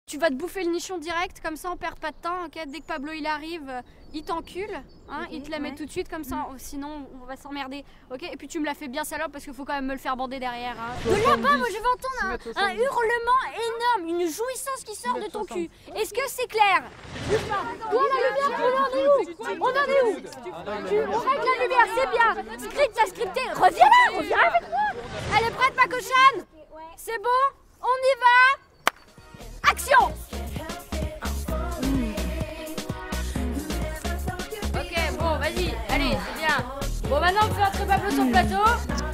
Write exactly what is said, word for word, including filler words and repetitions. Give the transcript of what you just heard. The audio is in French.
tu vas te bouffer le nichon direct, comme ça on perd pas de temps, ok? Dès que Pablo il arrive, il t'encule, hein, okay, il te la met ouais. tout de suite comme ça, mmh. sinon on va s'emmerder, ok? Et puis tu me la fais bien salope parce qu'il faut quand même me le faire bander derrière. Hein. De là-bas, moi je vais entendre un, un hurlement énorme, une jouissance qui sort de ton cul. Est-ce que c'est clair? Toi la lumière, on en est où? On en est où? Tu règles la lumière, c'est bien. Script, t'as scripté, reviens là, reviens avec moi. Elle est prête ma cochonne? C'est bon? On y va? Action! Ok, bon, vas-y, allez, c'est bien. Bon, maintenant on fait entrer Pablo sur le plateau.